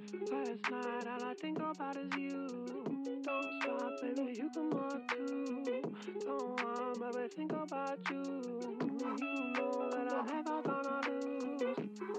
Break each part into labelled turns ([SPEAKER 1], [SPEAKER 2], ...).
[SPEAKER 1] Last night, all I think about is you. Don't stop, baby, you come up too. Don't want, baby, think about you. You know that I'm never gonna lose.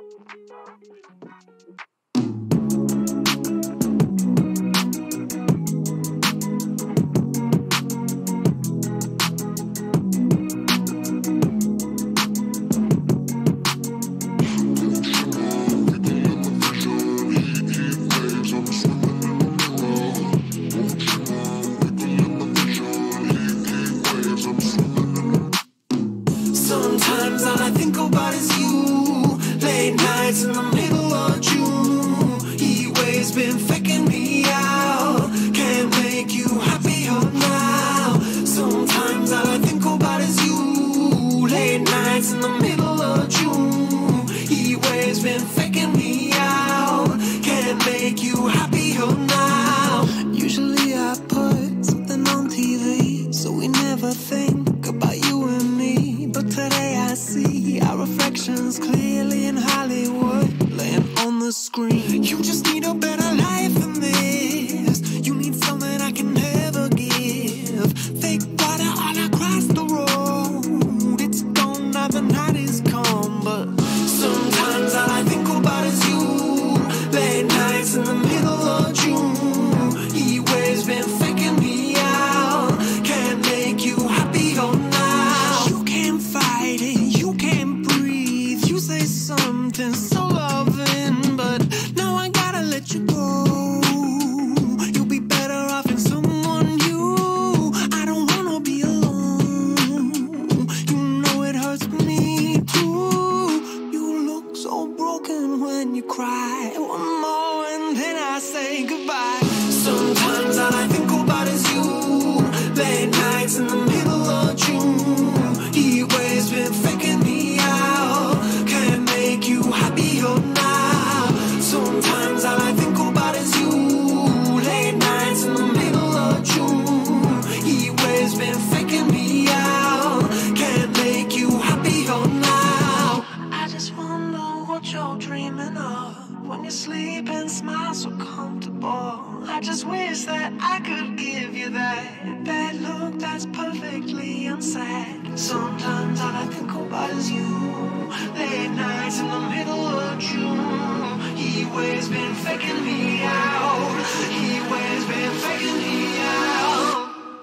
[SPEAKER 2] Sometimes all I think about is you. Late nights in the middle of June. Heat waves been faking me out. Can't make you happier now. Sometimes all I think about is you. Late nights in the middle of June. Heat waves been faking me out. Can't make you happier now. Usually I put something on TV, so we never think about you and me. But today I see our reflections clearly in Hollywood, laying on the screen. You just need a better life than this. You need something I can never give. Fake water all across the road. It's gone now, the night is come. But sometimes all I think about is you. Late nights in the middle of June. Heat waves been faking me out. Can't make you happier now. You can't fight it, you can't breathe. You say something so loving, but now I gotta let you go. You'll be better off in someone new. I don't wanna be alone. You know it hurts me too. You look so broken when you cry. One more and then I say goodbye. Sometimes all I think about is you. Late nights in the middle of June. Heat waves been faking me out. Can't make you happier now. Sometimes all I think about is you. Late nights in the middle of June. Heat waves been faking me out. Can't make you happier now. I just wonder what you're dreaming of when you sleep and smile so comfortable. I just wish that I could give you that look that's perfectly unsaid. Sometimes all I think about is you. Late nights in the middle of June. Heat waves been faking me out. Heat waves been faking me out.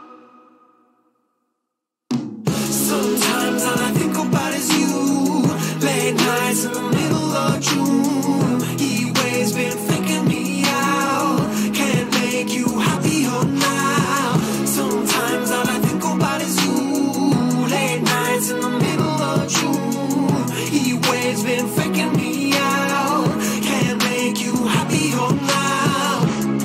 [SPEAKER 2] Sometimes all I think about is you. Late nights in the middle of June. Heat waves been faking me out. Can't make you happier now. Sometimes all I think about is you. Late nights in the middle of June. Heat waves been faking me out. Can't make you happier now.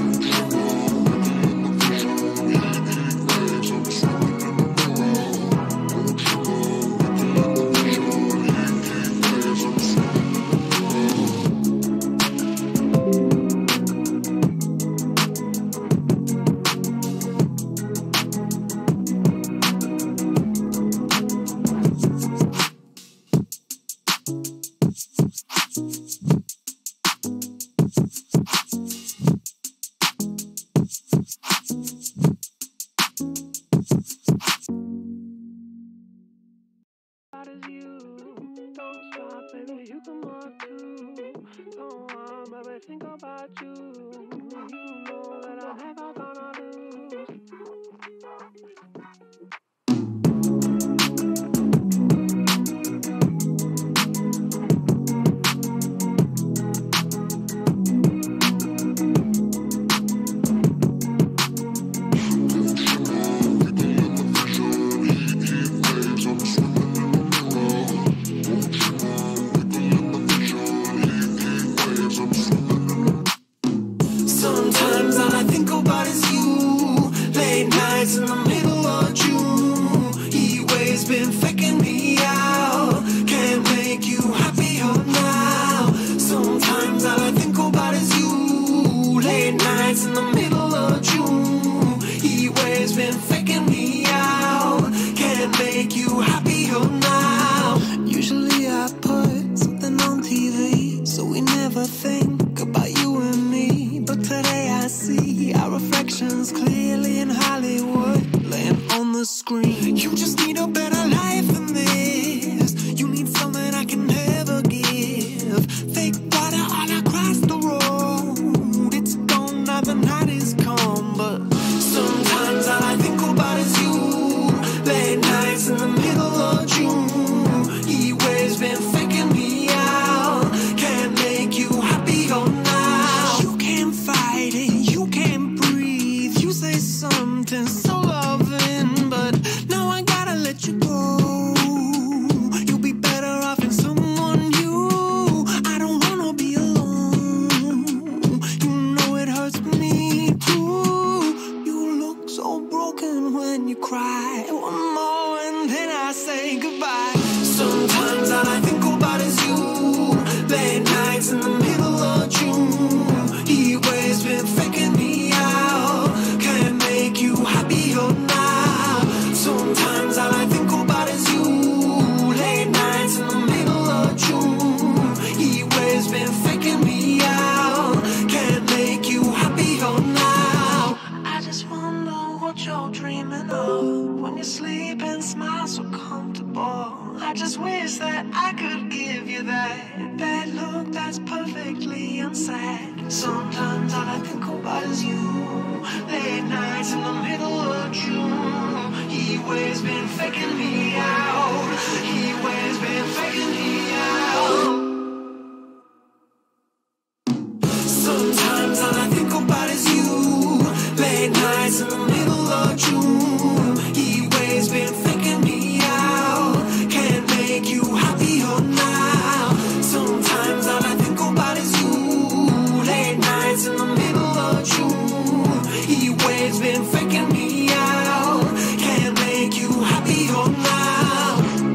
[SPEAKER 1] About is you. Don't stop, baby, you come up too. Don't want, baby, think about you. You know that I'm never gonna lose.
[SPEAKER 2] Sometimes all I think about is you. Late nights in the middle of June. Heat waves been faking me out. Can't make you happier now. Sometimes all I think about is you. Late nights in the middle of June. Heat waves been faking me out. Can't make you happier now. Usually I put something on TV, so we never think about you and me. see our reflections clearly in Hollywood, laying on the screen. You just need a better life than this. You need something I can never give. Fake water all across the road. It's gone now, the night is come. But sometimes all I think about is you. Late nights in the middle of June. He waves been faking me out. Can't make you happier now. You can't fight it, you can't breathe. You say something so loving, but now I gotta let you go. You'll be better off in someone new. I don't wanna be alone. You know it hurts me too. You look so broken when you cry. One more and then I say goodbye. Sometimes all I think about is you. Late nights in the middle of June. He waves been faking me out. Can't make you happier now. Sometimes all I think about is you. Late nights in the middle of June. He waves been faking me out. Can't make you happier now. I just wonder what you're dreaming of when you sleep and smile so comfortable. I just wish that I could give you that bad look that's perfectly unsaid. Sometimes all I think about is you. Late nights in the middle of June. He waves been faking me out. He waves been faking me out. Sometimes all I think about is you. Late nights in the middle of June. He waves been faking me out. Can't make you happier now. Sometimes all I think about is you. Late nights in the middle of June. He waves been faking me out. Can't make you happier now.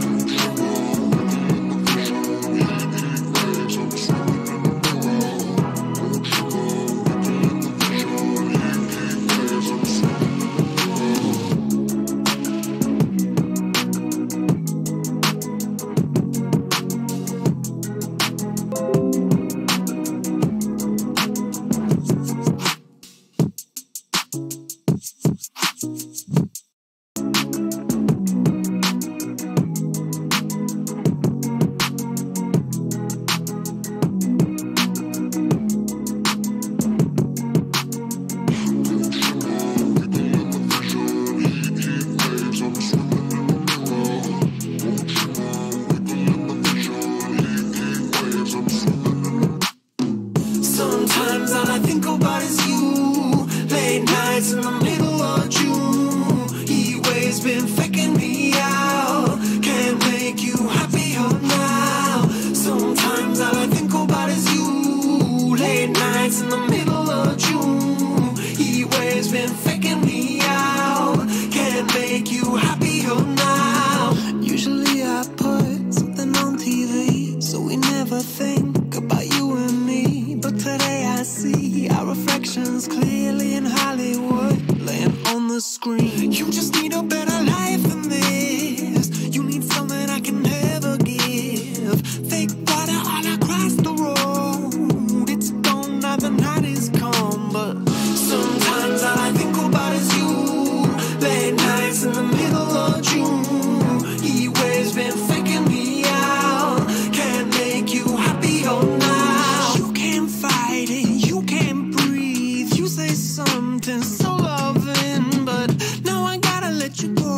[SPEAKER 2] Sometimes all I think about is you. Late nights in the middle of June. He waves been faking me out. Can't make you happier now. Sometimes all I think about is you. Late nights in the middle of June. He waves been faking me out. Can't make you happier now. Usually I put something on TV, so we never think about you and me. But today I see our reflections clearly in Hollywood, laying on the screen. You just need a better life than this. You need something I can never give. Fake water all across the road. It's gone now, the night is come. But sometimes all I think about is you. Late nights in the middle of June. He waves been faking me out. Can't make you happier now. You can't fight it, you can't breathe. You say something so loving, but now I gotta let you go.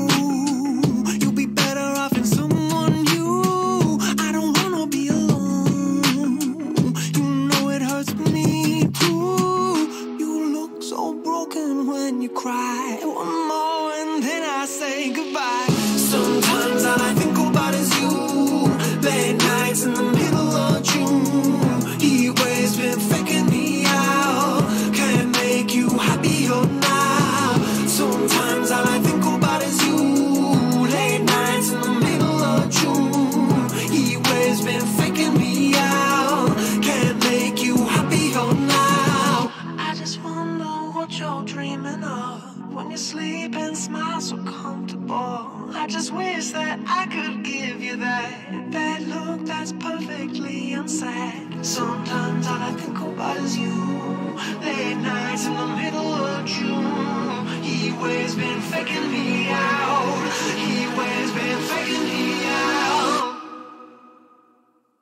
[SPEAKER 2] You'll be better off in someone new. I don't wanna be alone. You know it hurts me too. You look so broken when you cry. One more and then I say goodbye. Sometimes all I think about is you. Late nights in the middle of June. He waves been faking me out. Can't make you happier now. Sometimes all I think about is you. Late nights in the middle of June. He waves been faking me out. Can't make you happier now. I just wonder what you're dreaming of when you sleep and smile so comfortable. I just wish that I could give you that bad look that's perfectly unsaid. Sometimes all I think about is you. Late nights in the middle of June. Heat waves been faking me out. Heat waves been faking me out.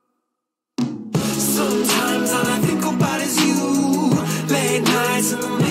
[SPEAKER 2] Sometimes all I think about is you. Late nights in the middle